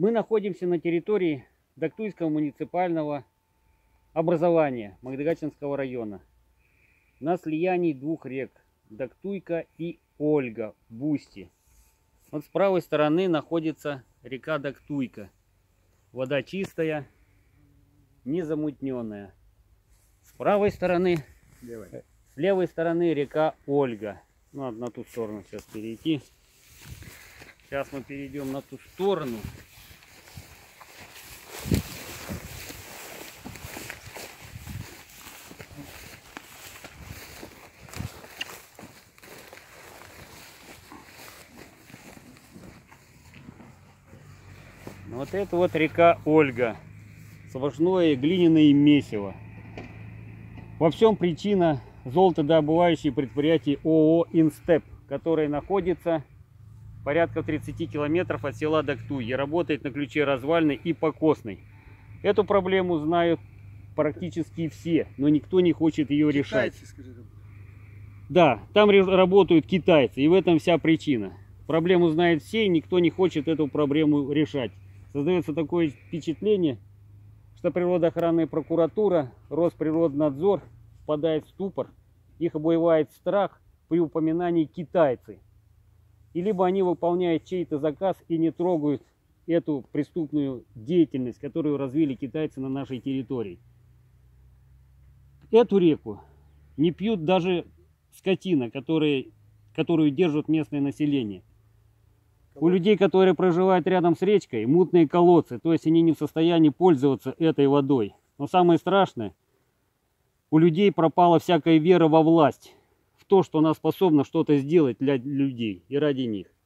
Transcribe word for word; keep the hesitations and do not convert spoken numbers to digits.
Мы находимся на территории Дактуйского муниципального образования Магдыгачинского района. На слиянии двух рек Дактуйка и Ольга в устье. Вот с правой стороны находится река Дактуйка. Вода чистая, незамутненная. С правой стороны, Левой. с левой стороны река Ольга. Ну, надо на ту сторону сейчас перейти. Сейчас мы перейдем на ту сторону. Вот это вот река Ольга. Сплошное глиняное месиво. Во всем причина золотодобывающее предприятие ООО «Инстеп», которое находится порядка тридцати километров от села Дактуй и работает на ключе развальной и покосной. Эту проблему знают практически все, но никто не хочет ее решать. Скажи. Да, там работают китайцы, и в этом вся причина. Проблему знают все, и никто не хочет эту проблему решать. Создается такое впечатление, что природоохранная прокуратура, Росприроднадзор впадает в ступор, их обуевает страх при упоминании китайцы. И либо они выполняют чей-то заказ и не трогают эту преступную деятельность, которую развили китайцы на нашей территории. Эту реку не пьют даже скотина, которые, которую держат местное население. У людей, которые проживают рядом с речкой, мутные колодцы, то есть они не в состоянии пользоваться этой водой. Но самое страшное, у людей пропала всякая вера во власть, в то, что она способна что-то сделать для людей и ради них.